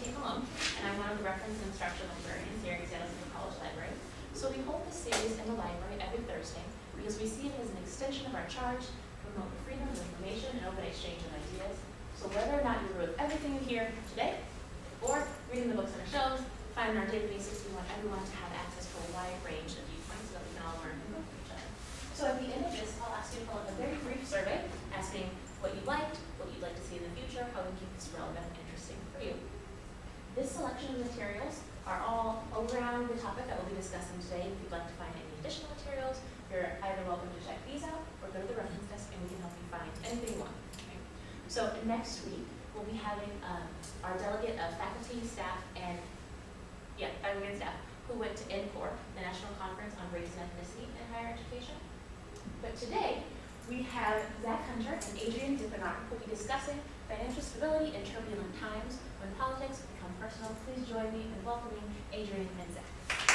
Kate Malone, and I'm one of the reference and instructional librarians here at Seattle City College Library. So we hold this series in the library every Thursday because we see it as an extension of our charge to promote the freedom of information and open exchange of ideas. So whether or not you agree with everything you hear today, or reading the books on our shelves, finding our databases, we want everyone to have access to a wide range of viewpoints so that we can all learn and grow from each other. So at the end of this, I'll ask you to fill out a very brief survey asking what you liked, what you'd like to see in the future, how we keep this relevant and interesting for you. This selection of materials are all around the topic that we'll be discussing today. If you'd like to find any additional materials, you're either welcome to check these out or go to the reference desk and we can help you find anything you want. Okay? So next week, we'll be having our delegate of faculty, staff, and staff who went to NCORE, the National Conference on Race and Ethnicity in Higher Education. But today, we have Zach Hunter and Adrian Dippenar who will be discussing financial stability in turbulent times when politics become personal. Please join me in welcoming Adrian and Zach.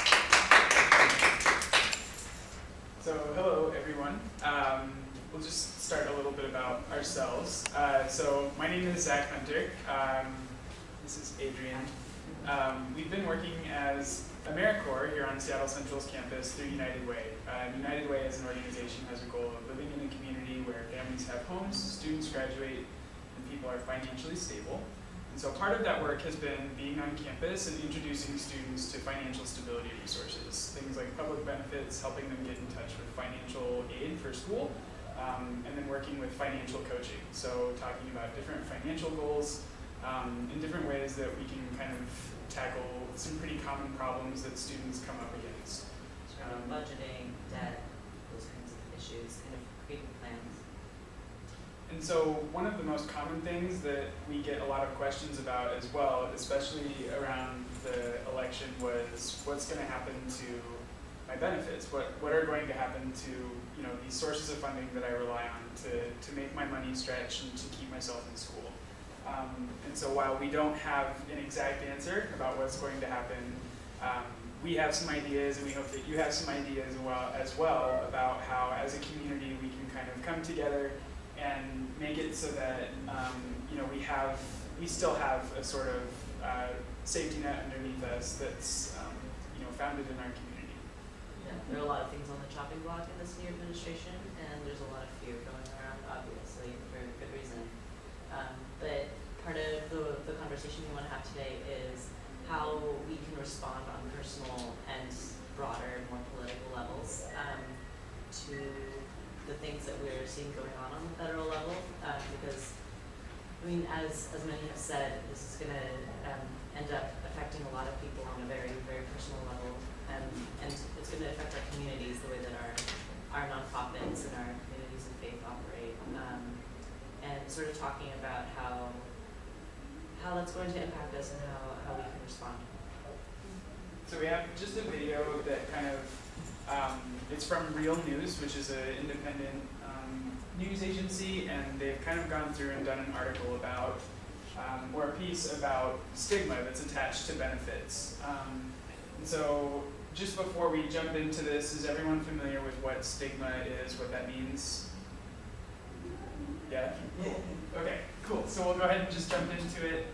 So hello everyone. We'll just start a little bit about ourselves. So my name is Zach Hunter. This is Adrian. We've been working as AmeriCorps here on Seattle Central's campus through United Way. United Way as an organization has a goal of living in a community where families have homes, students graduate, and people are financially stable. And so part of that work has been being on campus and introducing students to financial stability resources. Things like public benefits, helping them get in touch with financial aid for school, and then working with financial coaching. So talking about different financial goals in different ways that we can kind of tackle some pretty common problems that students come up against. Budgeting, debt, those kinds of issues, kind of creating plans. And so one of the most common things that we get a lot of questions about as well, especially around the election, was what's going to happen to my benefits? What are going to happen to these sources of funding that I rely on to make my money stretch and to keep myself in school? And so while we don't have an exact answer about what's going to happen, we have some ideas, and we hope that you have some ideas as well about how, as a community, we can kind of come together and make it so that we still have a sort of safety net underneath us that's founded in our community. Yeah, there are a lot of things on the chopping block in this new administration, and there's a lot of fear going around, obviously, for good reason. But part of the conversation we want to have today is how we can respond on personal and broader, more political levels to the things that we're seeing going on the federal level. Because, I mean, as many have said, this is going to end up affecting a lot of people on a very, very personal level. And it's going to affect our communities the way that our nonprofits and our communities of faith operate. And sort of talking about how that's going to impact us and how we can respond. So we have just a video that kind of, it's from Real News, which is an independent news agency, and they've kind of gone through and done an article about, or a piece about stigma that's attached to benefits. And so just before we jump into this, is everyone familiar with what stigma is, what that means? Yeah? Okay, cool. So we'll go ahead and just jump into it.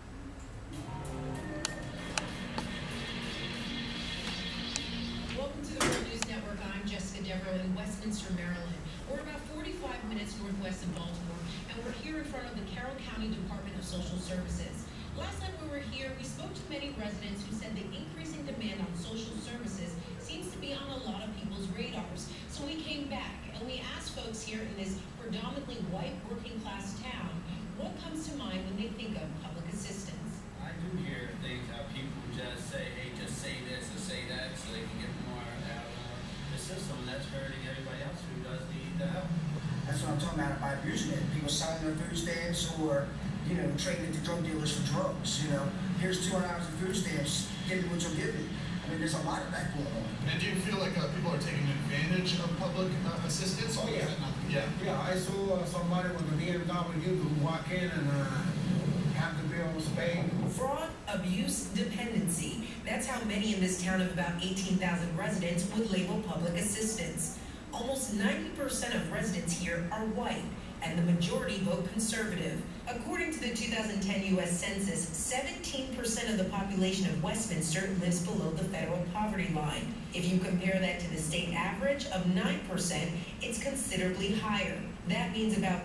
Welcome to the World News Network. I'm Jessica Devereux in Westminster, Maryland. We're about 45 minutes northwest of Baltimore, and we're here in front of the Carroll County Department of Social Services. Last time we were here, we spoke to many residents who said the increasing demand on social services seems to be on a lot of people's radars. So we came back and we asked folks here in this predominantly white working class town, what comes to mind when they think of public assistance? I do hear things how people just say, hey, just say this or say that so they can get more out of the system. That's hurting everybody else who does need the help. That's what I'm talking about by abusing it. People selling their food stamps or, trading it to drug dealers for drugs. Here's 200 hours of food stamps, give me what you'll give me. I mean, there's a lot of that going on. And do you feel like people are taking advantage of public assistance? Oh, yeah. Yeah, I saw somebody with a BMW who walk in and have the bills paid. Fraud, abuse, dependency. That's how many in this town of about 18,000 residents would label public assistance. Almost 90% of residents here are white, and the majority vote conservative. According to the 2010 U.S. Census, 17% of the population of Westminster lives below the federal poverty line. If you compare that to the state average of 9%, it's considerably higher. That means about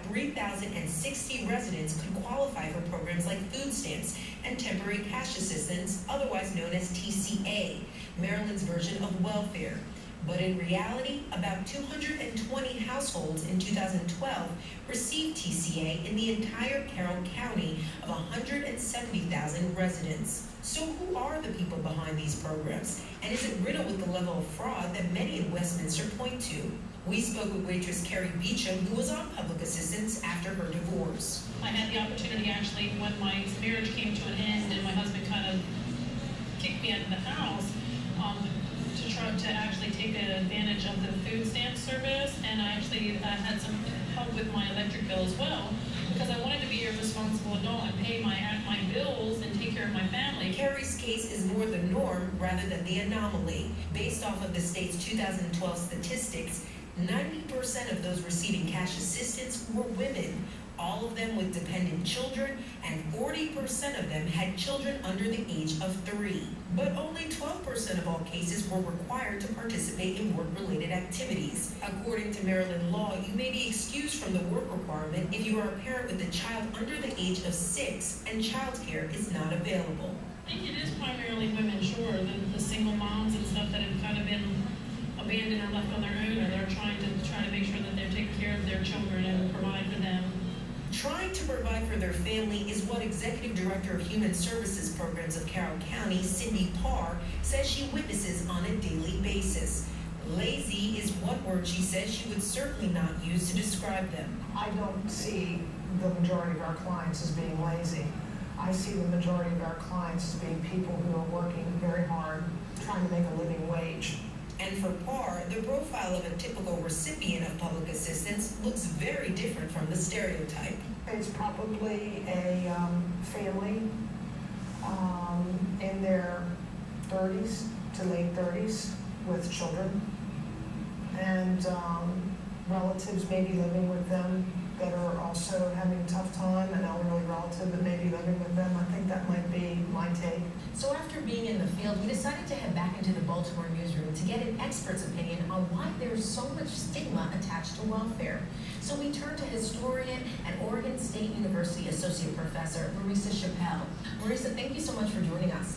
3,060 residents could qualify for programs like food stamps and temporary cash assistance, otherwise known as TCA, Maryland's version of welfare. But in reality, about 220 households in 2012 received TCA in the entire Carroll County of 170,000 residents. So who are the people behind these programs? And is it riddled with the level of fraud that many in Westminster point to? We spoke with waitress Carrie Beecham, who was on public assistance after her divorce. I had the opportunity actually when my marriage came to an end and my husband kind of kicked me out of the house, to try to actually take advantage of the food stamp service, and I actually had some help with my electric bill as well, because I wanted to be a responsible adult and pay my bills and take care of my family. Carrie's case is more the norm rather than the anomaly. Based off of the state's 2012 statistics, 90% of those receiving cash assistance were women, all of them with dependent children, and 40% of them had children under the age of 3. But only 12% of all cases were required to participate in work-related activities. According to Maryland law, you may be excused from the work requirement if you are a parent with a child under the age of 6 and childcare is not available. I think it is primarily women, sure, the single moms and stuff that have kind of been abandoned or left on their own, or they're trying to make sure that they're taking care of their children and provide for them. Trying to provide for their family is what Executive Director of Human Services Programs of Carroll County, Cindy Parr, says she witnesses on a daily basis. Lazy is one word she says she would certainly not use to describe them. I don't see the majority of our clients as being lazy. I see the majority of our clients as being people who are working very hard, trying to make a living wage. And for Parr, the profile of a typical recipient of public assistance looks very different from the stereotype. It's probably a family in their 30s to late 30s with children, and relatives maybe living with them that are also having a tough time, an elderly relative that may be living with them. I think that might be my take. So after being in the field, we decided to head back into the Baltimore newsroom to get an expert's opinion on why there's so much stigma attached to welfare. So we turned to historian and Oregon State University Associate Professor Marisa Chappell. Marisa, thank you so much for joining us.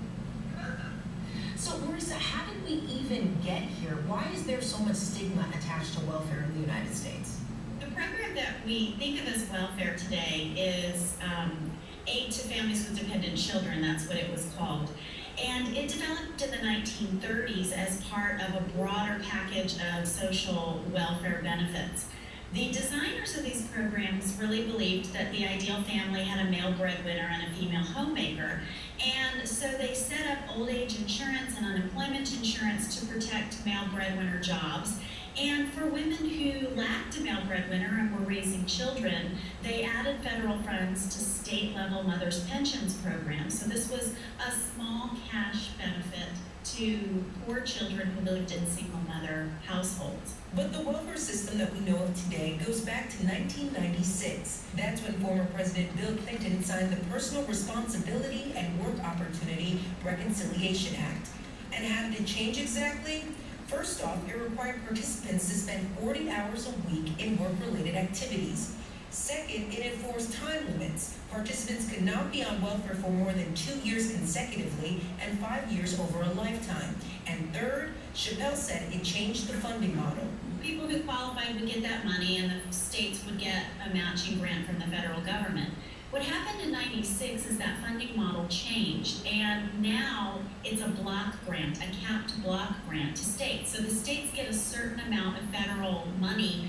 So Marisa, how did we even get here? Why is there so much stigma attached to welfare in the United States? The program that we think of as welfare today is Aid to Families with Dependent Children, that's what it was called. And it developed in the 1930s as part of a broader package of social welfare benefits. The designers of these programs really believed that the ideal family had a male breadwinner and a female homemaker. And so they set up old age insurance and unemployment insurance to protect male breadwinner jobs. And for women who lacked a male breadwinner and were raising children, they added federal funds to state-level mothers' pensions programs. So this was a small cash benefit to poor children who lived in single-mother households. But the welfare system that we know of today goes back to 1996. That's when former President Bill Clinton signed the Personal Responsibility and Work Opportunity Reconciliation Act. And how did it change exactly? First off, it required participants to spend 40 hours a week in work-related activities. Second, it enforced time limits. Participants could not be on welfare for more than 2 years consecutively and 5 years over a lifetime. And third, Chappell said it changed the funding model. People who qualified would get that money, and the states would get a matching grant from the federal government. What happened in '96 is that funding model changed, and now it's a block grant, a capped block grant to states. So the states get a certain amount of federal money,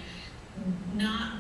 not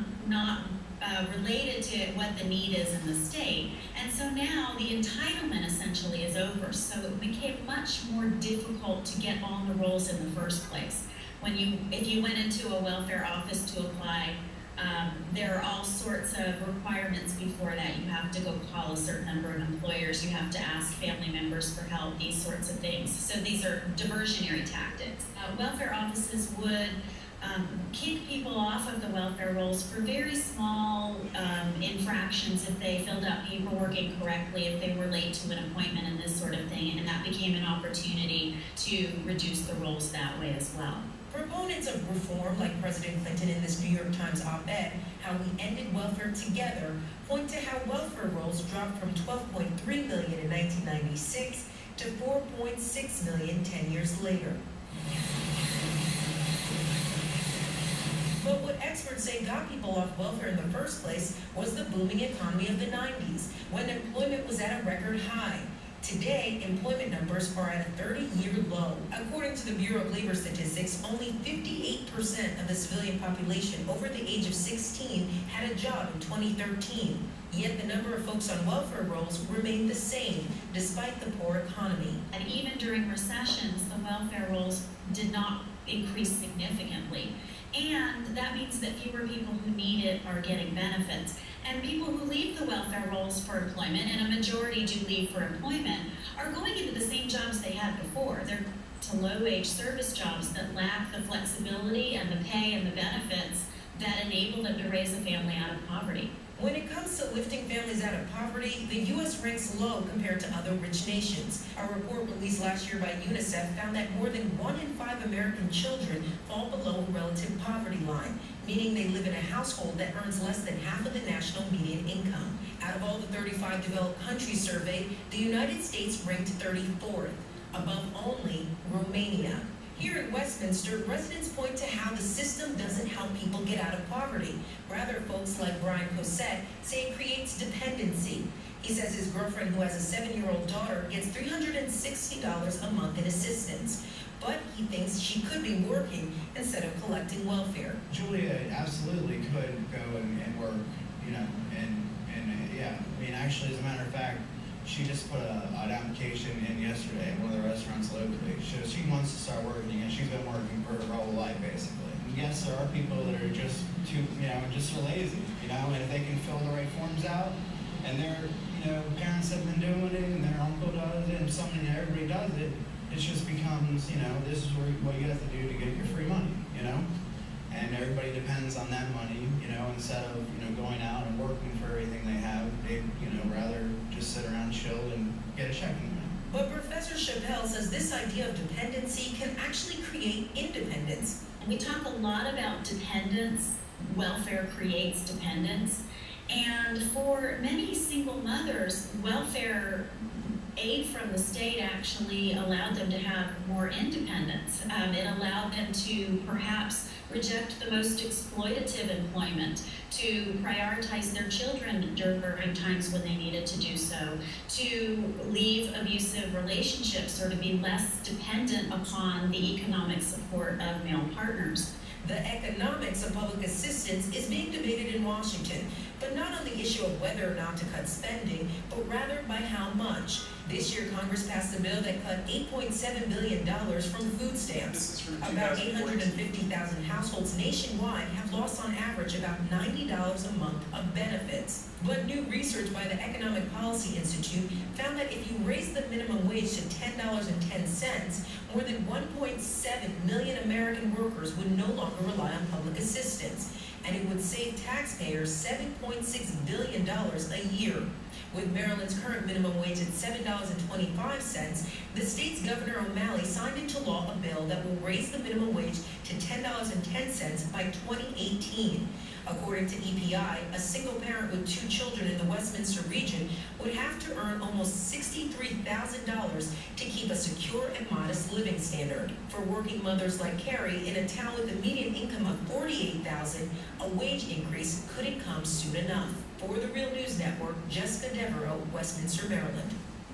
related to what the need is in the state. And so now the entitlement essentially is over. So it became much more difficult to get on the rolls in the first place. If you went into a welfare office to apply, there are all sorts of requirements before that. You have to go call a certain number of employers. You have to ask family members for help, these sorts of things. So these are diversionary tactics. Welfare offices would kick people off of the welfare rolls for very small infractions if they filled out paperwork incorrectly, if they were late to an appointment and this sort of thing, and that became an opportunity to reduce the rolls that way as well. Proponents of reform, like President Clinton in this New York Times op-ed, How We Ended Welfare Together, point to how welfare rolls dropped from 12.3 million in 1996 to 4.6 million 10 years later. But what experts say got people off welfare in the first place was the booming economy of the 90s, when employment was at a record high. Today, employment numbers are at a 30-year low. According to the Bureau of Labor Statistics, only 58% of the civilian population over the age of 16 had a job in 2013. Yet the number of folks on welfare rolls remained the same, despite the poor economy. And even during recessions, the welfare rolls did not increase significantly. And that means that fewer people who need it are getting benefits. And people who leave the welfare rolls for employment, and a majority do leave for employment, are going into the same jobs they had before. They're to low-wage service jobs that lack the flexibility and the pay and the benefits that enable them to raise a family out of poverty. When it comes to lifting families out of poverty, the U.S. ranks low compared to other rich nations. A report released last year by UNICEF found that more than 1 in 5 American children fall below a relative poverty line, meaning they live in a household that earns less than half of the national median income. Out of all the 35 developed countries surveyed, the United States ranked 34th, above only Romania. Here in Westminster, residents point to how the system doesn't help people get out of poverty. Rather, folks like Brian Cosette say it creates dependency. He says his girlfriend, who has a 7-year-old daughter, gets $360 a month in assistance. But he thinks she could be working instead of collecting welfare. Julia absolutely could go and work, you know, and yeah, I mean, actually, as a matter of fact, she just put an application in yesterday at one of the restaurants locally. She wants to start working, and she's been working for her whole life, basically. And yes, there are people that are just too, you know, just are lazy, you know, and if they can fill the right forms out, and their, you know, parents have been doing it, and their uncle does it, and something that everybody does it, it just becomes, you know, this is what you have to do to get your free money, you know? And everybody depends on that money, you know, instead of, you know, going out and working for everything they have, they'd, you know, rather just sit around, chill, and get a check in the mail. But Professor Chappelle says this idea of dependency can actually create independence. We talk a lot about dependence. Welfare creates dependence. And for many single mothers, welfare aid from the state actually allowed them to have more independence. It allowed them to perhaps reject the most exploitative employment, to prioritize their children during times when they needed to do so, to leave abusive relationships or to be less dependent upon the economic support of male partners. The economics of public assistance is being debated in Washington, but not on the issue of whether or not to cut spending, but rather by how much. This year, Congress passed a bill that cut $8.7 billion from food stamps. About 850,000 households nationwide have lost on average about $90 a month of benefits. But new research by the Economic Policy Institute found that if you raise the minimum wage to $10.10, more than 1.7 million American workers would no longer rely on public assistance, and it would save taxpayers $7.6 billion a year. With Maryland's current minimum wage at $7.25, the state's Governor O'Malley signed into law a bill that will raise the minimum wage to $10.10 by 2018. According to EPI, a single parent with 2 children in the Westminster region would have to earn almost $63,000 to keep a secure and modest living standard. For working mothers like Carrie, in a town with a median income of $48,000, a wage increase couldn't come soon enough. For the Real News Network, Jessica Devereaux, Westminster, Maryland.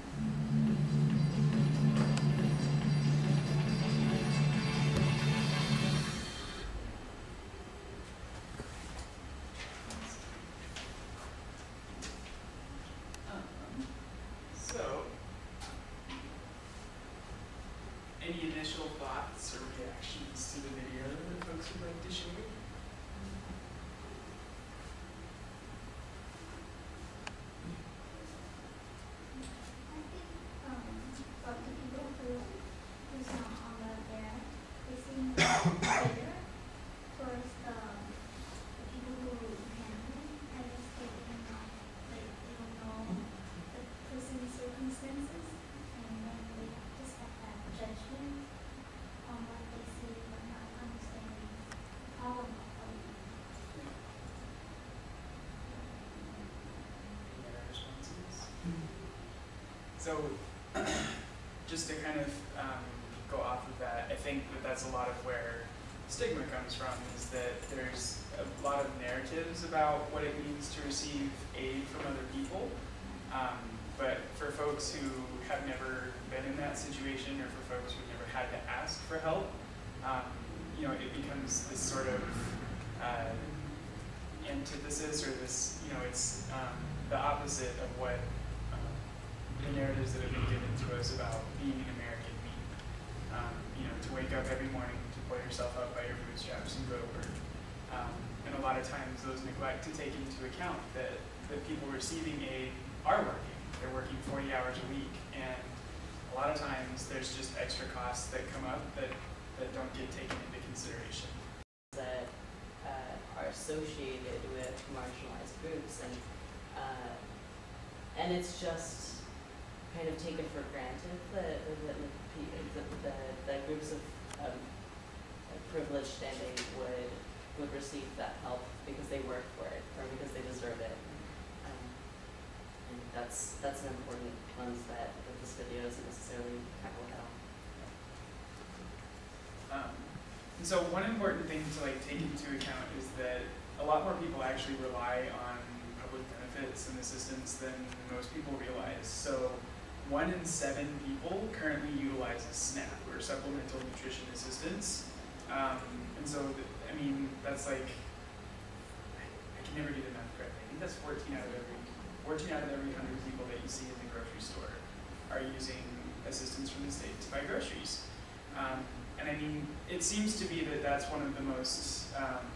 So, any initial thoughts or reactions to the video that folks would like to share? Who's not on welfare, they seem better So, just to kind of go off of that, I think that that's a lot of where stigma comes from, is that there's a lot of narratives about what it means to receive aid from other people. But for folks who have never been in that situation, or for folks who've never had to ask for help, you know, it becomes this sort of antithesis, or this, you know, it's the opposite of what the narratives that have been given to us about being an American mean. You know, to wake up every morning, to pull yourself up by your bootstraps and go to work. And a lot of times those neglect to take into account that the people receiving aid are working. They're working 40 hours a week, and a lot of times there's just extra costs that come up that don't get taken into consideration. That are associated with marginalized groups, and it's just kind of taken for granted that groups of privileged standing would receive that help because they work for it or because they deserve it. And that's an important lens that this video doesn't necessarily tackle at all. And so one important thing to take into account is that a lot more people actually rely on public benefits and assistance than most people realize. So 1 in 7 people currently utilizes SNAP, or Supplemental Nutrition Assistance. And so, I mean, that's like, I can never get the math correct. I think that's 14 out of every 100 people that you see in the grocery store are using assistance from the state to buy groceries. And I mean, it seems to be that that's one of the most,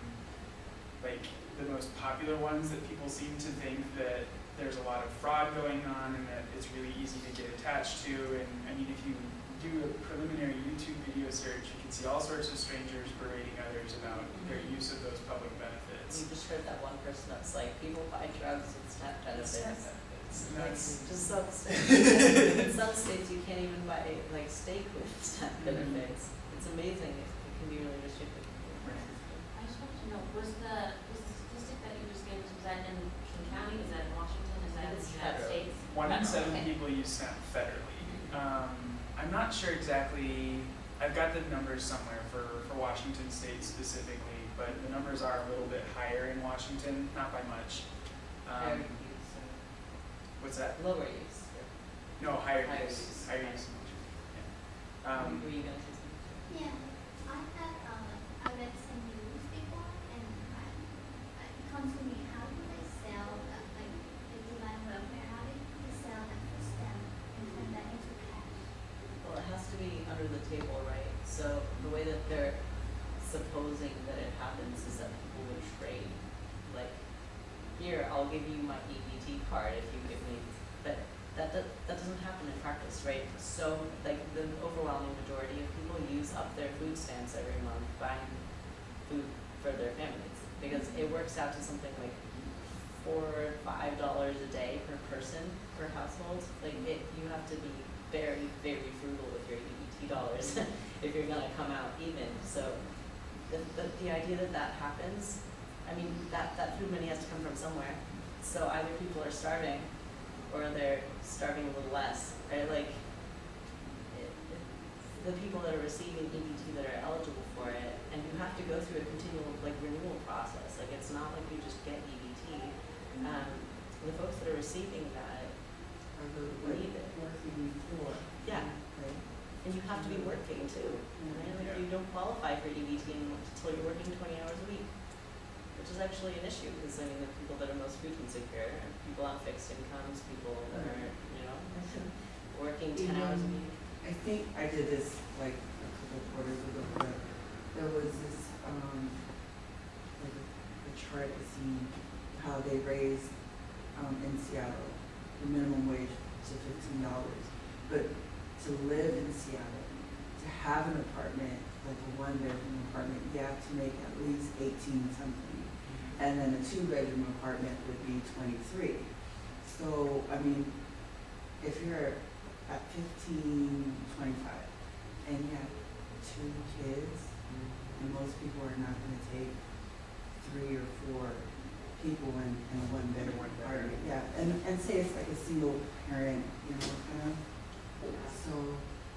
the most popular ones, that people seem to think that there's a lot of fraud going on and that it's really easy to get attached to. And I mean, if you do a preliminary YouTube video search, you can see all sorts of strangers berating others about their use of those public benefits. You just heard that one person that's like, people buy drugs with SNAP benefits. Just some states. In some states you can't even buy steak with SNAP benefits. It's amazing. It can be really restrictive. I just want to know, was the statistic that you just gave us, was that in King County? Is that in Washington? Is that in the United States? 1 in 7 people use SNAP federally. I'm not sure exactly. I've got the numbers somewhere for Washington State specifically, but the numbers are a little bit higher in Washington, not by much. Higher use. What's that? Lower use. No, higher use. Higher use. Yeah. Were you going to say something? Yeah, I read some news before, and it comes to me, how do they sell, the Divine Welfare, how do they sell that for STEM and turn that into cash? Well, it has to be under the table, right? So the way that they're supposing that it happens is that people would trade. Like, here, I'll give you my EBT card if you give me, but that doesn't happen in practice, right? So, the overwhelming majority of people use up their food stamps every month buying food for their families, because it works out to something like $4 or $5 a day per person per household. You have to be very, very frugal with your EBT dollars if you're gonna come out even. So, the idea that happens, I mean, that food money has to come from somewhere. So either people are starving, or they're starving a little less, right? The people that are receiving EBT that are eligible for it, and you have to go through a continual renewal process. It's not like you just get EBT. The folks that are receiving that are who need it. Working for. Yeah. Okay. And you have to be working too. Right? You don't qualify for EBT until you're working 20 hours a week, which is actually an issue, because the people that are most food insecure are people on fixed incomes, people that are, working 10 hours a week. I think I did this a couple of quarters ago, but there was this a chart to see how they raised in Seattle the minimum wage to $15. But to live in Seattle, to have an apartment, like a 1-bedroom apartment, you have to make at least 18 something. And then a 2-bedroom apartment would be 23. So, I mean, if you're at 15, 25, and you have 2 kids, and most people are not going to take 3 or 4 people and one better apartment. Yeah, and say it's like a single parent, you know, kind of. So,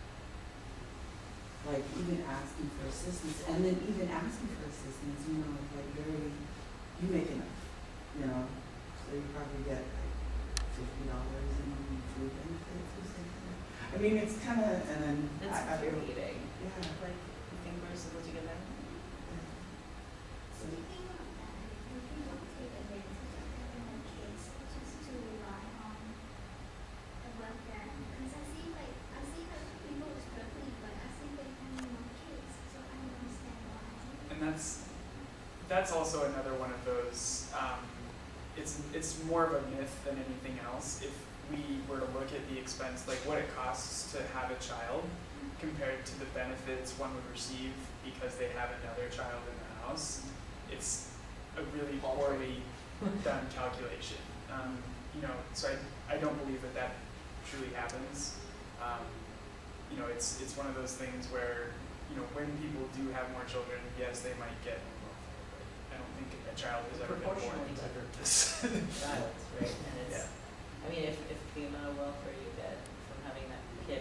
like even asking for assistance, and then even asking for assistance, you know, like you make enough, you know, so you probably get like $50 in food benefits or something. I mean, it's kind of, and then It's creating. yeah. Like, you think we're supposed to get that? Speaking of that, do people take advantage of having their kids just to rely on the welfare? Because I see like people are struggling, but I see they having more kids, so I don't understand why. And that's also another one of those. It's more of a myth than anything else. If we were to look at the expense, like what it costs to have a child, compared to the benefits one would receive because they have another child in the house, it's a really poorly done calculation. You know, so I don't believe that truly happens. You know, it's one of those things where, you know, when people do have more children, yes, they might get more welfare, but I don't think a child has ever been born Proportionally to hurt this. Child, right? And it's, Yeah. I mean, if the amount of welfare you get from having that kid,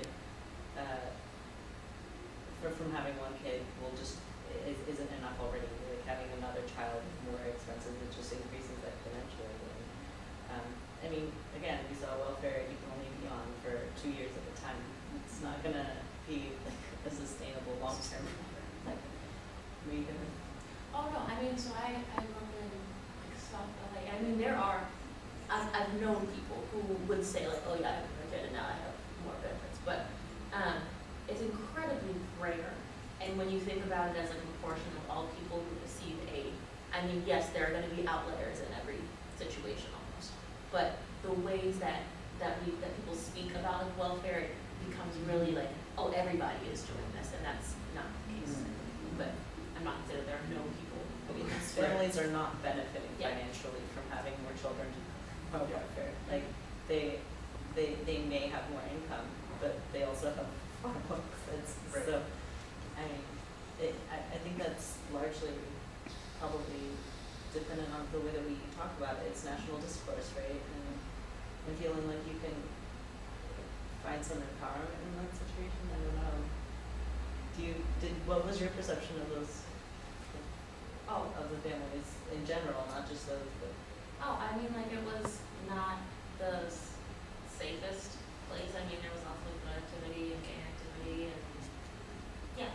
from having one kid isn't enough already. Like having another child is more expensive, it just increases exponentially. And, I mean, again, we saw welfare, you can only be on for 2 years at a time. It's not gonna be like a sustainable long-term, like, Oh, no, I mean, so I grew up in like South LA. I mean, I've known people who would say like, oh yeah, I have a kid and now I have more benefits, but it's incredibly rare. And when you think about it as a proportion of all people who receive aid, I mean, yes, there are going to be outliers in every situation almost, but the ways that people speak about like welfare, it becomes really like, oh, everybody is doing this, and that's not the case. But I'm not saying that there are no people. I mean, these families are not benefiting Yeah. financially from having more children on welfare. Like, they may have more income, but they also have far more expenses. Right. So, I mean, I think that's largely probably dependent on the way that we talk about it. It's national discourse, right? And feeling like you can find some empowerment in that situation. I don't know. What was your perception of those? Of the families in general, not just those, but. Oh, I mean, like, it was not the safest place. I mean, there was also good activity and gang activity and, yeah.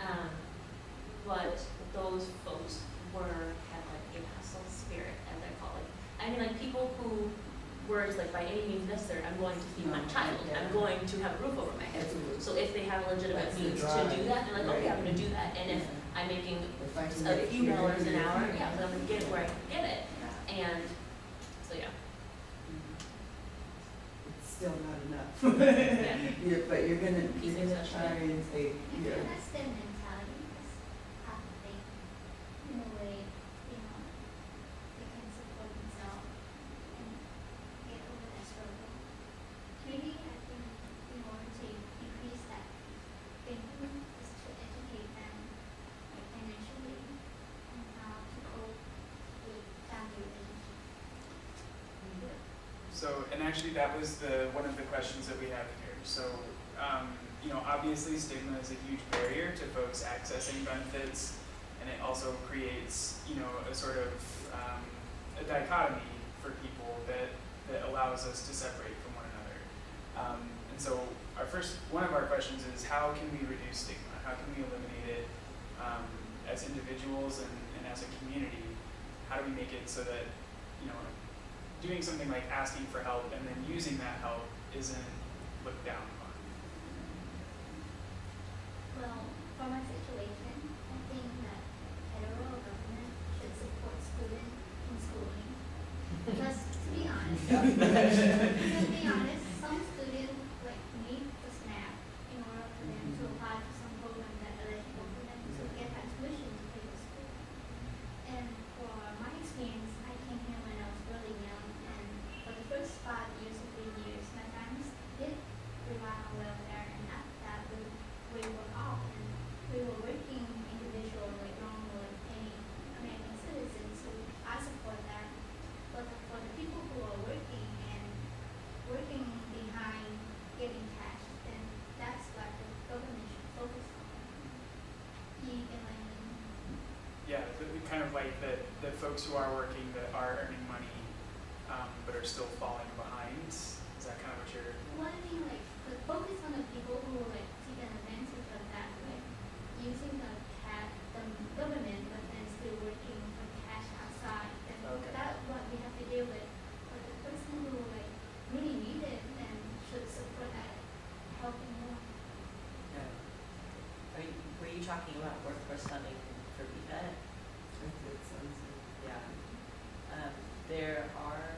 But those folks had like a hustle spirit, as I call it. I mean, like, people who were just like, by any means necessary, I'm going to feed my child. I'm going to have a roof over my head. Absolutely. So if they have a legitimate That's the means to drive. do that, they're like, okay, I'm gonna do that. And if I'm making a few dollars an hour, yeah, then I'm gonna get it where I can get it. And so yeah. It's still not enough. Yeah. But you're gonna Pieces of try and take, I yeah. think that's their mentality, is half of they, in a way, you know, they can support themselves and get over that struggle. Maybe I think in order to decrease that thinking is to educate them like financially and how to cope with family relationships. So, and actually that was one of the questions that we have here. So, you know, obviously stigma is a huge barrier to folks accessing benefits, and it also creates, you know, a sort of a dichotomy for people that allows us to separate from one another. And so one of our questions is, how can we reduce stigma? How can we eliminate it as individuals and as a community? How do we make it so that, you know, doing something like asking for help and then using that help isn't looked down upon? Well, for my situation, I think that federal government should support students in schooling. Because to be honest, some students like need the SNAP in order for them to apply for some program that eligible for them to get that tuition to pay for school. And for my experience, I came here when I was really young, and for the first 5 years or 3 years, my parents did rely on welfare, and after that we were off, and we were working individually like normal like any American citizens. So I support that. the folks who are working that are earning money, but are still falling behind. Is that kind of what you're? Well, I mean, like, the focus on the people who like take an advantage of that, like using the government, but then still working for cash outside. And Okay. that's what we have to deal with. But the person who like really need it and should support that, helping more. Yeah. Were you talking about workforce funding for BPET? It sounds like. Yeah. There are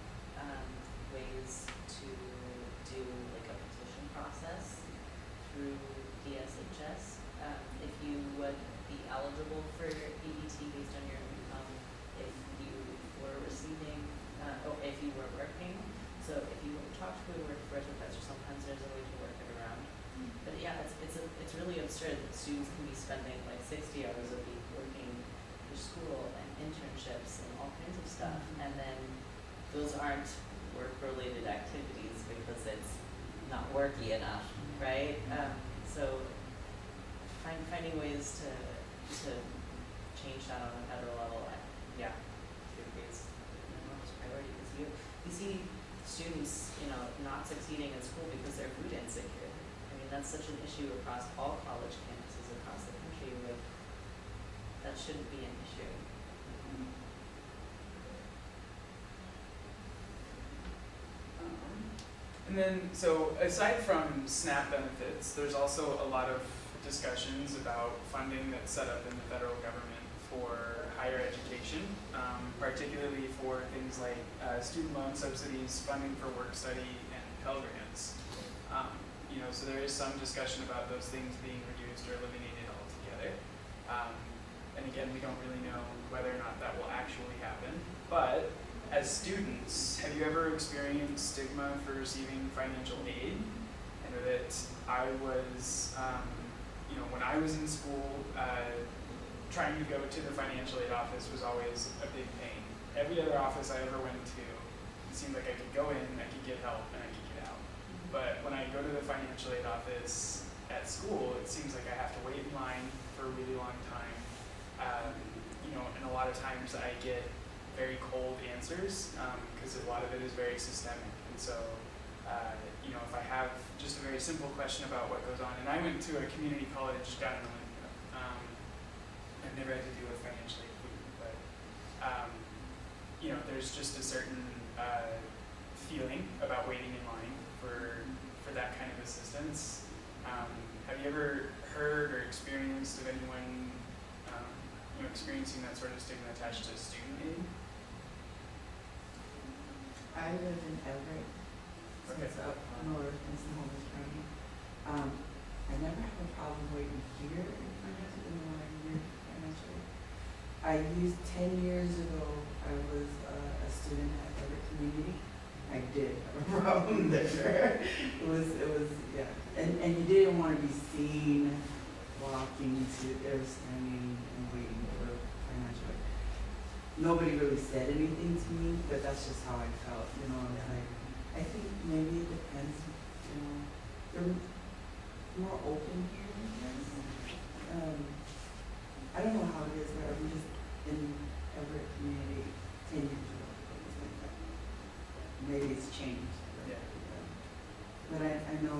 ways to do like a petition process through DSHS. If you would be eligible for EBT based on your income, if you were receiving, or if you were working. So if you talk to a workforce professor, sometimes there's a way to work it around. But yeah, it's really absurd that students can be spending like 60 hours a week working for school and internships and all kinds of stuff, and then those aren't work-related activities because it's not worky enough, right? So finding ways to change that on a federal level, yeah, is an enormous priority because you see students, not succeeding in school because they're food insecure. I mean, that's such an issue across all college campuses across the country. Like, that shouldn't be an issue. And then, so aside from SNAP benefits, there's also a lot of discussions about funding that's set up in the federal government for higher education, particularly for things like student loan subsidies, funding for work study, and Pell Grants. So there is some discussion about those things being reduced or eliminated altogether. And again, we don't really know whether or not that will actually happen. But as students, have you ever experienced stigma for receiving financial aid? I know that I was, when I was in school, trying to go to the financial aid office was always a big pain. Every other office I ever went to, it seemed like I could go in, I could get help, and I could get out. But when I go to the financial aid office at school, it seems like I have to wait in line for a really long time. And a lot of times I get very cold answers because a lot of it is very systemic. And so, if I have just a very simple question about what goes on, and I went to a community college down in Olympia. I've never had to deal with financial aid, but there's just a certain feeling about waiting in line for that kind of assistance. Have you ever heard or experienced of anyone experiencing that sort of stigma attached to student aid? I live in Everett, so Okay. it's up north in Snohomish County. I never have a problem waiting here financially. I used 10 years ago, I was a student at Everett Community. I did have a problem there. It was, yeah. And you didn't want to be seen walking to there, standing and waiting for financial aid. Nobody really said anything to me, but that's just how I felt, I think maybe it depends, they're more open here, I guess. I don't know how it is, but I'm just in Everett Community 10 years ago, things like that. Maybe it's changed. But I know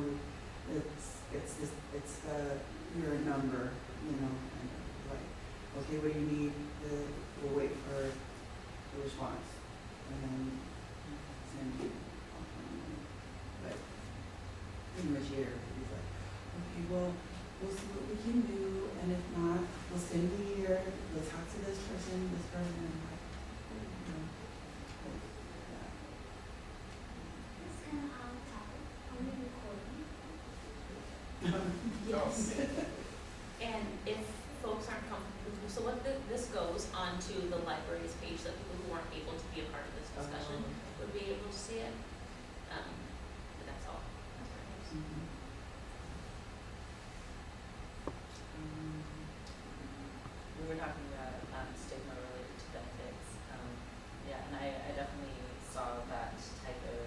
it's you're a number, and like, okay, what do you need? We'll wait for the response, and then send you. But pretty much here, he's like, okay, well, we'll see what we can do, and if not, we'll send you here. We'll talk to this person, and like, yeah. It's kind of out topic. Are we recording? Yes. And if folks aren't comfortable, so what this goes onto the library's page, that people who aren't able to be a part of this discussion would be able to see it. But that's all. We were talking about stigma related to benefits. And I definitely saw that type of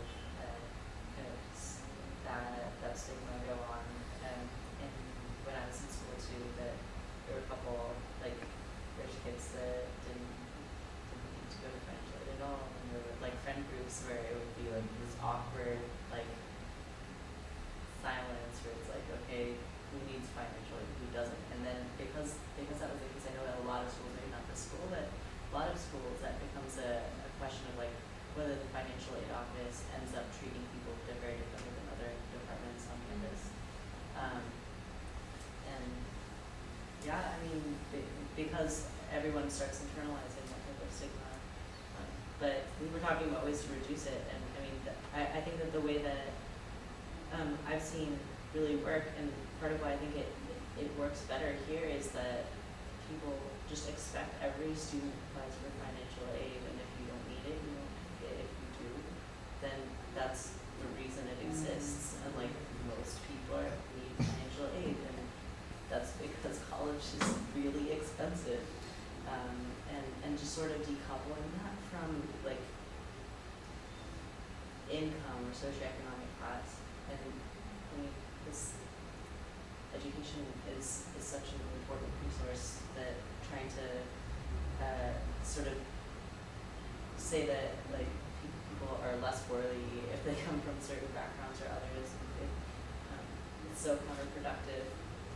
that stigma go on. And when I was in school too, that there were a couple like rich kids that didn't because everyone starts internalizing that type of stigma. But we were talking about ways to reduce it, and I mean, I think that the way that I've seen really work, and part of why I think it works better here is that people just expect every student applies for financial aid, and if you don't need it, you don't get it. If you do, then that's the reason it exists. And like most people need financial aid, and that's because college is really expensive. And just sort of decoupling that from like income or socioeconomic class. And I mean, this education is such an important resource that trying to sort of say that like people are less worthy if they come from certain backgrounds or others, it's so counterproductive.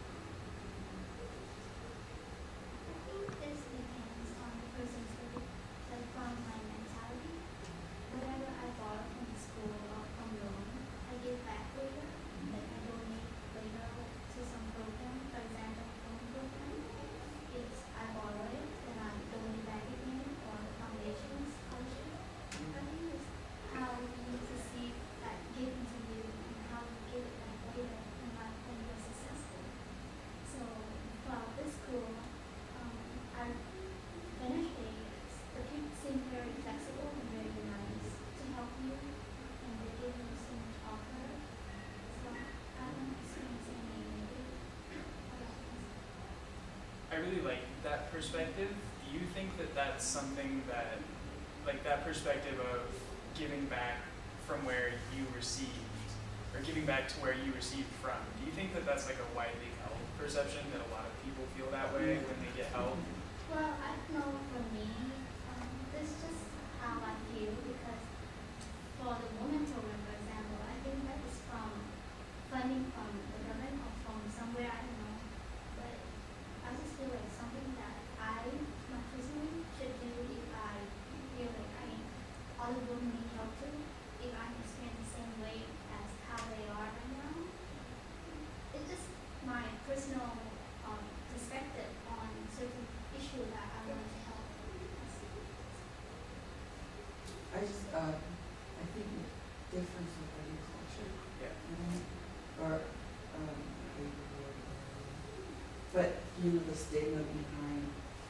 I think this depends on the person's like from my mentality. Whatever I borrow from the school or from loan, I give back later. Like I donate later to some program. For example, phone program. It's I borrow it and I donate back again, or the foundation scholarship. I think it's how you need to see that given to you and how you give it back later when you're successful. So throughout this school, I finished the people seem very flexible and very nice to help you, and they give you so much offer. So I don't experience any negative about this. I really like that perspective. Do you think that that's something that, like that perspective of giving back from where you received, or giving back to where you received from, do you think that that's like a widely held perception, that a lot of people feel that way when they get help? Well, I don't know for me, this is just how I feel, because for the women program, for example, I think that is from funding from the government or from somewhere, I don't know. But I just feel like something that I, my personally, should do if I feel like other women need help too, if I'm experiencing the same way as how they are right now. It's just my personal perspective on certain issue that I want to help. I think the difference of agriculture, Yeah. or but you know the stigma behind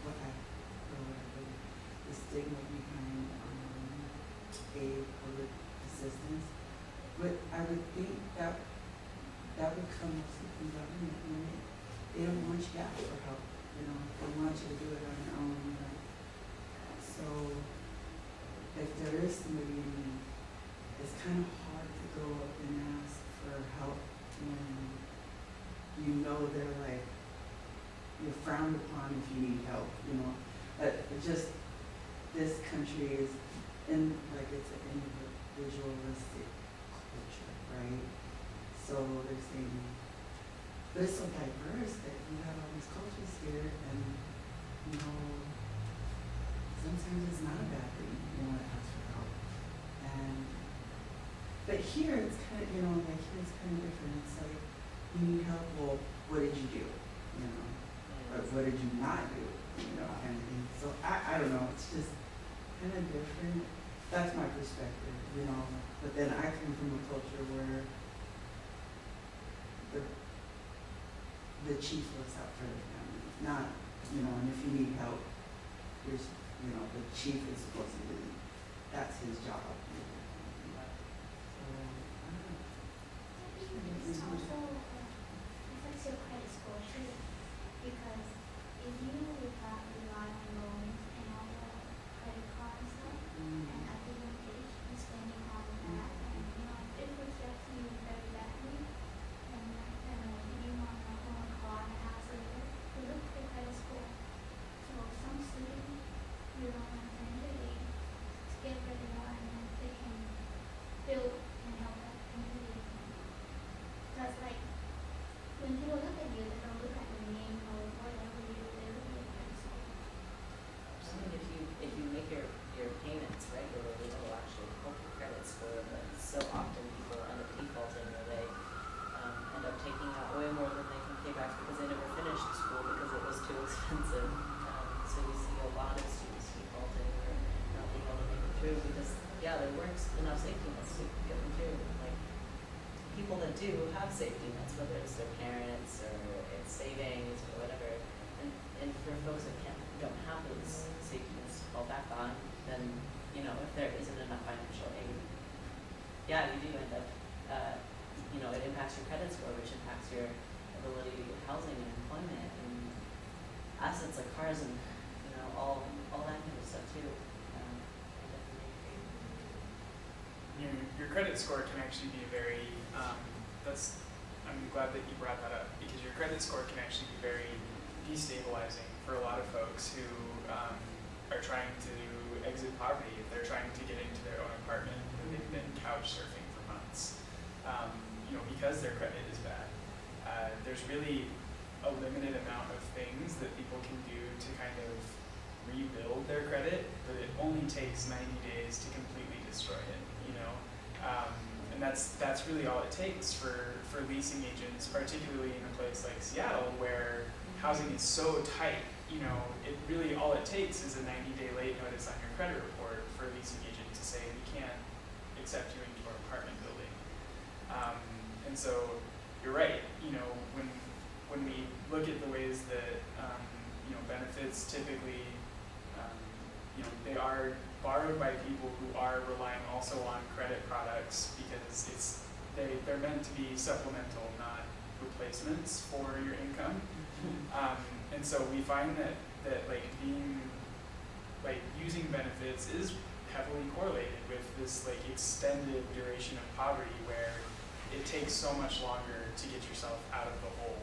the stigma behind aid, public assistance. But I would think that would come from the government. You know, they don't want you to ask for help. You know, they want you to do it on your own. You know. So if there is somebody in need, it's kind of hard to go up and ask for help when you know they're like, you're frowned upon if you need help. You know, it's just this country is in like it's an individualistic culture, right? So they're saying, but it's so diverse that you have all these cultures here, and you know, sometimes it's not a bad thing, you know, to ask for help. But here it's kind of, you know, like here it's kind of different. It's like, you need help, well, what did you do? You know, or what did you not do? You know, kind of thing. So I don't know, it's just kind of different. That's my perspective, you know. But then I come from a culture where the chief looks out for the family, not, you know, and if you need help, here's, you know, the chief is supposed to do, that's his job. It also affects your credit score too, because if you rely on loans and all the credit card stuff, and at the young age, you're spending all of that, and you know, it affects you very badly. And you want to own a car and a house later, you look at your credit score. So some students, you don't have to get ready and they can enough safety nets to get them through. Like, people that do have safety nets, whether it's their parents or it's savings or whatever, and for folks that don't have those safety nets to fall back on, then, you know, if there isn't enough financial aid, yeah, you do end up, you know, it impacts your credit score, which impacts your ability to get housing and employment and assets like cars and, you know, all that kind of stuff too. I definitely agree. Your credit score can actually be very, I'm glad that you brought that up, because your credit score can actually be very destabilizing for a lot of folks who are trying to exit poverty. If they're trying to get into their own apartment and they've been couch surfing for months, you know, because their credit is bad. There's really a limited amount of things that people can do to kind of rebuild their credit, but it only takes 90 days to completely destroy it, you know? And that's really all it takes for leasing agents, particularly in a place like Seattle where housing is so tight. You know, it really, all it takes is a 90-day late notice on your credit report for a leasing agent to say, we can't accept you into our apartment building. And so you're right, you know, when we look at the ways that, you know, benefits typically, you know, they are borrowed by people who are relying also on credit products because they're meant to be supplemental, not replacements for your income. And so we find that like using benefits is heavily correlated with this like extended duration of poverty where it takes so much longer to get yourself out of the hole.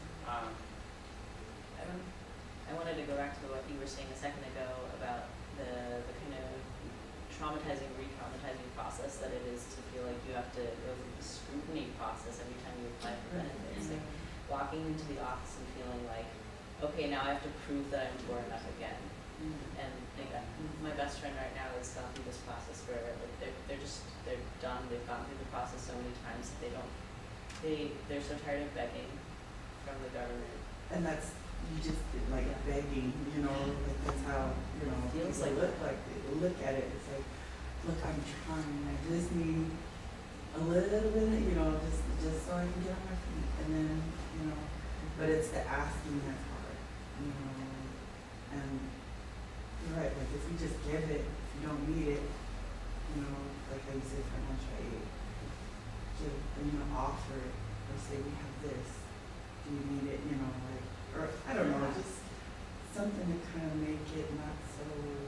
I wanted to go back to what you were saying a second ago about the kind of traumatizing, re-traumatizing process that it is to feel like you have to go through the scrutiny process every time you apply for benefits. Like walking into the office and feeling like, okay, now I have to prove that I'm poor enough again. And like, my best friend right now has gone through this process where like they're done. They've gone through the process so many times that they're so tired of begging from the government. And that's, you just like begging, you know, like that's how, you know, feels people like look at it. It's like, look, I'm trying. I just need a little bit, you know, just so I can get on my feet. And then, you know, but it's the asking that's hard, you know. And you're right, like if you just give it, if you don't need it, you know, like how you say financial aid, give, you know, offer it, or say we have this, do you need it, you know, like, or I don't know, just something to kind of make it not so,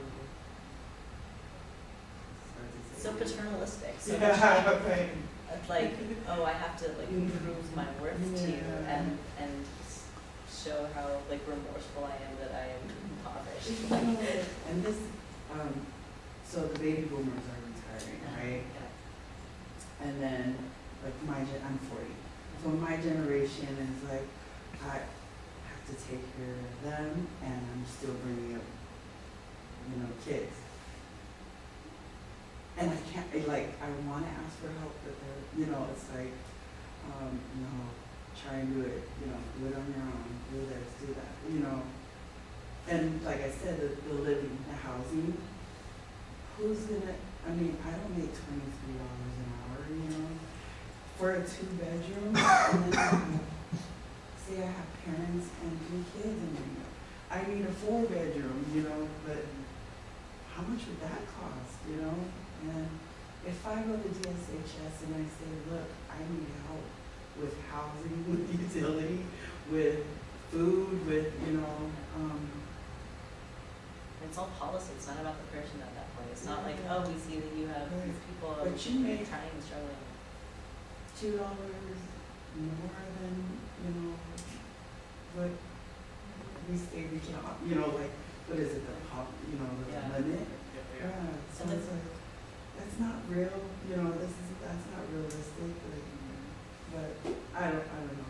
so paternalistic. So yeah, right. Like, oh, I have to like prove my worth to you and show how like remorseful I am that I am impoverished. Like, and this, so the baby boomers are retiring, right? Yeah. And then, like I'm 40. So my generation is like, I have to take care of them, and I'm still bringing up, you know, kids. And I can't, I want to ask for help, but they're, you know, it's like, no, try and do it, you know, do it on your own, do this, do that, you know. And like I said, the living, the housing, who's gonna, I mean, I don't make $23 an hour, you know, for a 2-bedroom, and then say I have parents and 2 kids, and I need a 4-bedroom, you know, but how much would that cost, you know? And if I go to DSHS and I say, look, I need help with housing, with utility, with food, with, you know, it's all policy. It's not about the person at that point. It's not like, oh, we see that you have these people but you make trying and struggling. $2 more than, you know, what we say we can, you know, like, what is it, the pop, you know, the limit? Yeah. So it's like, that's not real, you know, that's not realistic, like, but I don't know.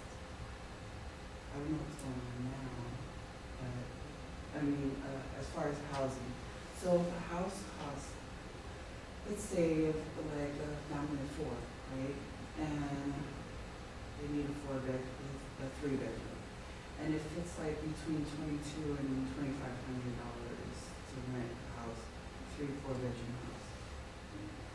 I don't know what's going on now, but I mean, as far as housing, so if a house costs, let's say like a family of 4, right, and they need a 3-bedroom, and if it's like between $2,200 and $2,500 to rent a house, 3-4 bedroom house,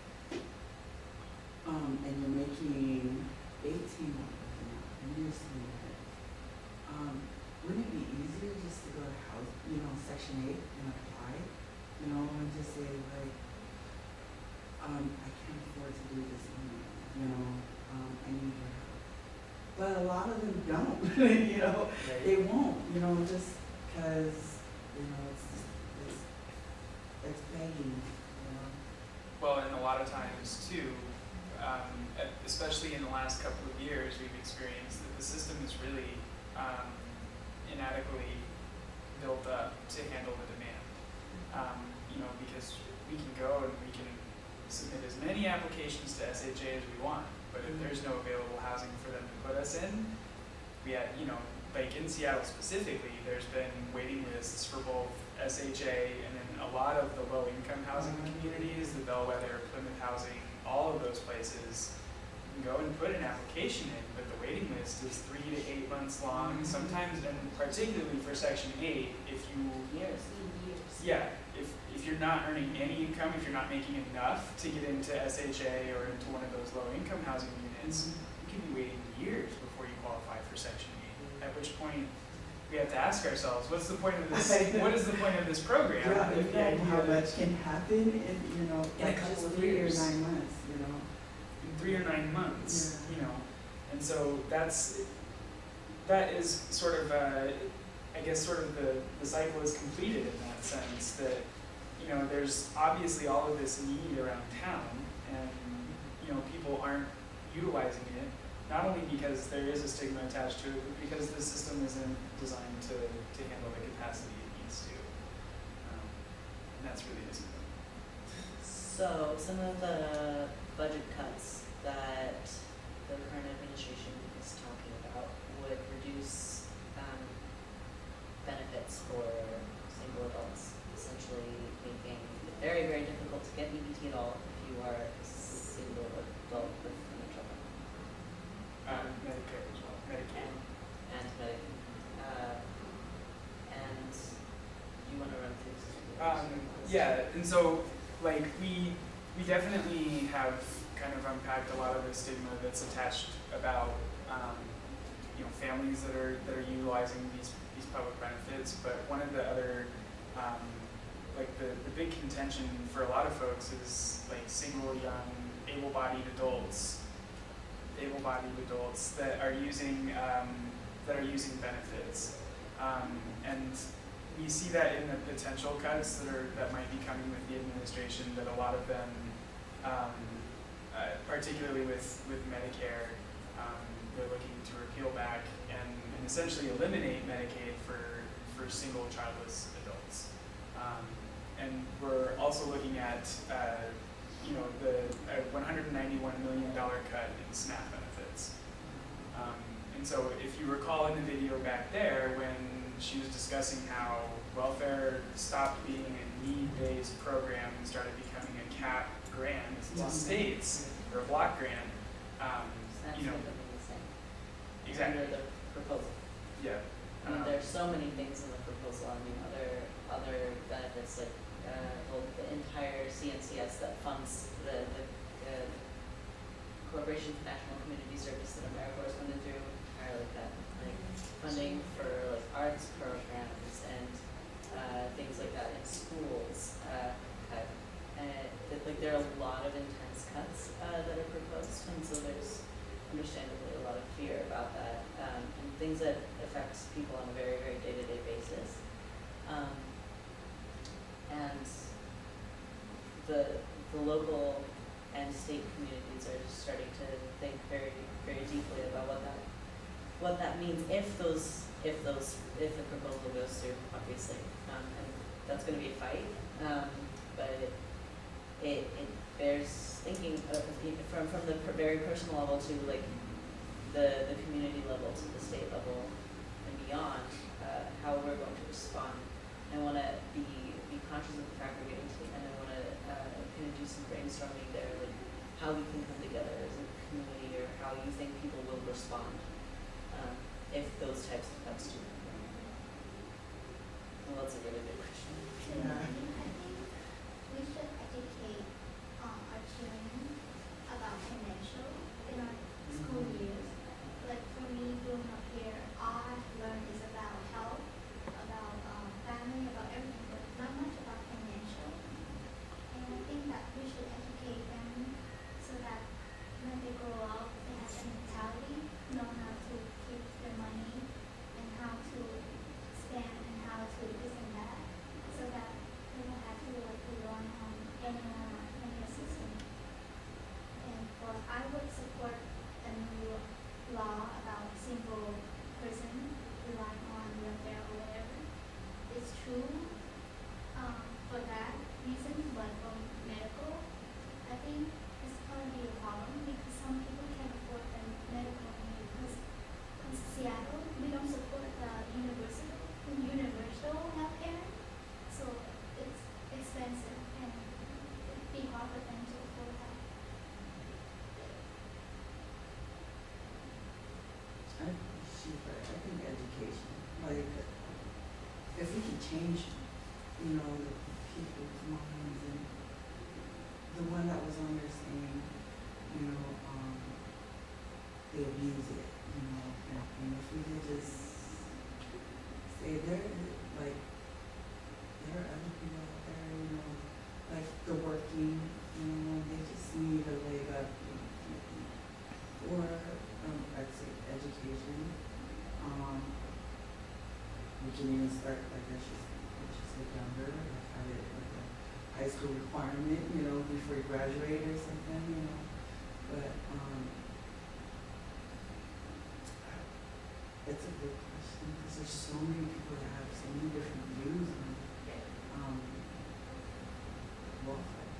and you're making 18 dollars an hour, and you're saying that, wouldn't it be easier just to go to house, Section 8 and apply, and just say like, I can't afford to do this anymore, I need your help. But a lot of them don't, Right. they won't, just because, it's begging, Well, and a lot of times too, especially in the last couple of years, we've experienced that the system is really inadequately built up to handle the demand. Because we can go and we can submit as many applications to SHA as we want, but if there's no available housing for them to put us in, we had, like in Seattle specifically, there's been waiting lists for both SHA and then a lot of the low-income housing communities, the Bellwether, Plymouth Housing, all of those places. You can go and put an application in, but the waiting list is 3 to 8 months long. Sometimes, and particularly for Section 8, if you yeah, if you're not earning any income, if you're not making enough to get into SHA or into one of those low-income housing units, you can be waiting years before you qualify for Section 8. At which point, we have to ask ourselves, what's the point of this? What is the point of this program? Yeah, how much can happen in, a couple of 3 or years. 9 months, In 3 or 9 months, and so that is sort of I guess sort of the cycle is completed in that sense that, there's obviously all of this need around town and, people aren't utilizing it, not only because there is a stigma attached to it, but because the system isn't designed to handle the capacity it needs to. And that's really disappointing. So some of the budget cuts that the current administration is talking about would reduce benefits for single adults, essentially making it very, very difficult to get EBT at all if you are a single adult with young children. Medicare as well, Medicaid. And Medicaid. And you want to run through some? Yeah, and so we definitely have kind of unpacked a lot of the stigma that's attached about families that are utilizing these public benefits, but one of the other the big contention for a lot of folks is single young able-bodied adults that are using benefits, and we see that in the potential cuts that might be coming with the administration, that a lot of them, particularly with Medicare, they're looking to repeal back and essentially eliminate Medicaid for single childless adults. And we're also looking at the $191 million cut in SNAP benefits. And so if you recall in the video back there when she was discussing how welfare stopped being a need-based program and started becoming a cap grant to states, or a block grant, exactly. Under the proposal. Yeah. There's so many things in the proposal. Other benefits like the entire CNCS that funds the Corporation for National Community Service that AmeriCorps is going to do, entirely cut. Funding for arts programs and things like that in schools cut. And there are a lot of intense cuts that are proposed, and so there's understandably a lot of fear about that, and things that affect people on a very, very day-to-day basis. And the local and state communities are starting to think very, very deeply about what that means if the proposal goes through, obviously, and that's going to be a fight. But it bears thinking from the very personal level to the community level to the state level and beyond, how we're going to respond. I want to be conscious of the fact we're getting to the end. I want to kind of do some brainstorming there, how we can come together as a community, or how you think people will respond if those types of cuts do happen. Well, that's a really good question. I think we should educate our children about about financial in our school years. Like for me, growing up here, all I've learned is about health, about family, about everything, but not much about financial. And I think that we should educate them so that when they grow up, they have a mentality, know how to keep their money and how to spend and how to this and that, so that they don't have to like rely on anyone or any assistance. And but I would support a new law about single person relying on welfare or whatever. It's true for that reason, but for medical, I think it's going to be a problem because some people can't afford the medical here because Seattle, we don't support the universal healthcare, so it's expensive and it'd be hard for them to afford that. I think education, like, if we can change, you know, the people's minds, and the one that was on there saying, you know, they abuse it, you know, and if we could just say there are other people out there, you know, like the working, you know, they just need a leg up, or I'd say education. We can even start, like I should say younger, like have it like a high school requirement, you know, before you graduate or something, you know. But it's a good question because there's so many people that have so many different views on welfare.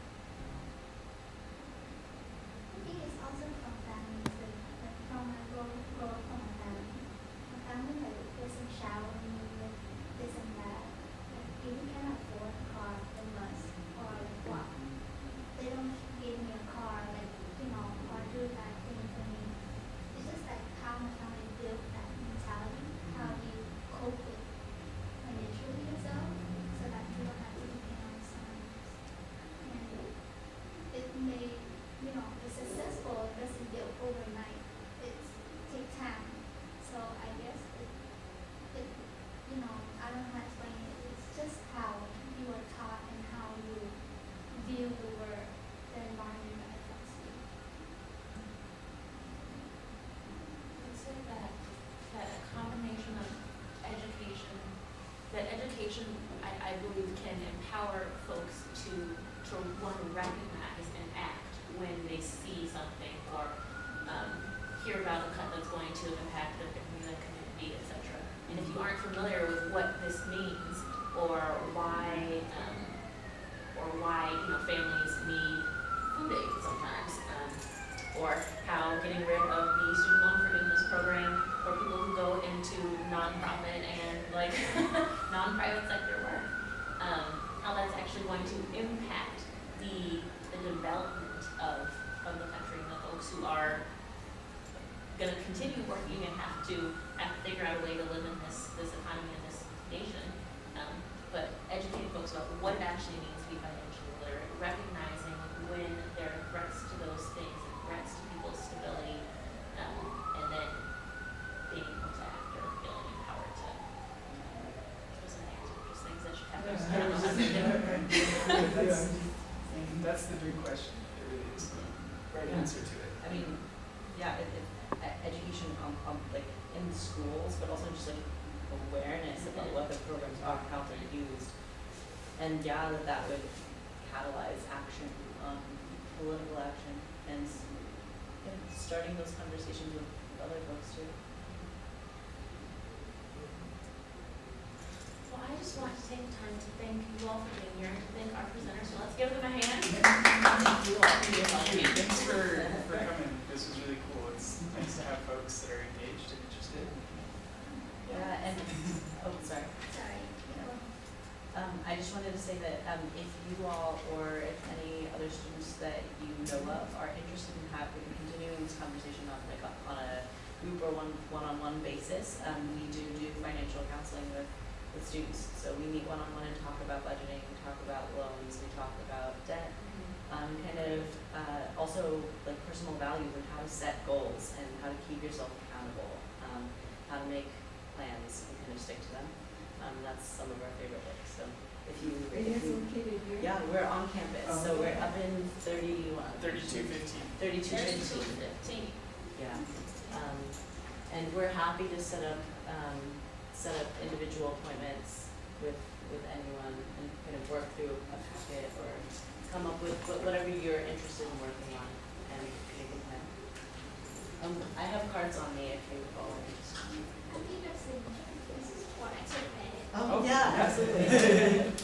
I think it's also from family too. Like from my grow up from my family. My family like doesn't shower me with this and that. Like if you can afford a car, then must or like what? They don't give me a car, like you know, or do that thing for me. It's just like how my family built that mentality, how you cope with financially yourself, so that you don't have to depend on someone else. And it may, you know, be successful. It doesn't build overnight. It takes time. So I guess it, you know, I don't know how to explain it. It's just how you are taught and how you view the world, the environment that affects you. I'd say that a combination of education, I believe can empower folks to one, recognize and act when they see something or hear about a cut that's going to impact the community, etc. And if you aren't familiar with what this means or why you know families need food aid sometimes, or how getting rid of the student loan forgiveness program for people who go into nonprofit and like non-private sector work, how that's actually going to impact the development of the country and the folks who are going to continue working and have to figure out a way to live in this economy and this nation. But educating folks about what it actually means to be financially literate, recognizing when there are threats to those things and threats to people's stability, and then being able to act or feeling empowered to. Those are the answers, just things that should happen. That's the big question. It really is the right answer to it. I mean, yeah, education like in schools, but also just like awareness about what the programs are, how they're used, and yeah, that would catalyze action, political action, and starting those conversations with other folks too. Well, I just want to take the time to thank you all for being here and to thank our presenters. So let's give them a hand. Thank you all. Thanks for coming. This was really cool. It's nice to have folks that are engaged and interested. Yeah, and oh, sorry. Sorry. I just wanted to say that if you all or if any other students that you know of are interested in continuing this conversation on a group or one-on-one basis, we do financial counseling with students. So we meet one-on-one and talk about budgeting, we talk about loans, we talk about debt, Also like personal values and how to set goals and how to keep yourself accountable, how to make plans and kind of stick to them. That's some of our favorite work. So if you, located here? yeah, we're on campus. Oh, So okay. we're up in 3215. 3215. Yeah. And we're happy to set up individual appointments with anyone and kind of work through a packet or come up with whatever you're interested in working on and make a plan. I have cards on me if you all are interested. I need your signature. This is what I took. Oh, yeah, absolutely.